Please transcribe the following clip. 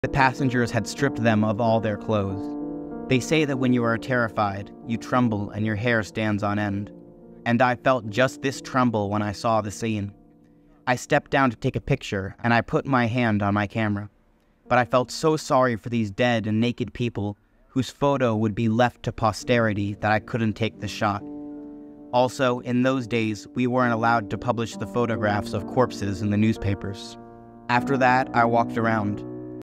The passengers had stripped them of all their clothes. They say that when you are terrified, you tremble and your hair stands on end. And I felt just this tremble when I saw the scene. I stepped down to take a picture, and I put my hand on my camera. But I felt so sorry for these dead and naked people whose photo would be left to posterity that I couldn't take the shot. Also, in those days, we weren't allowed to publish the photographs of corpses in the newspapers. After that, I walked around.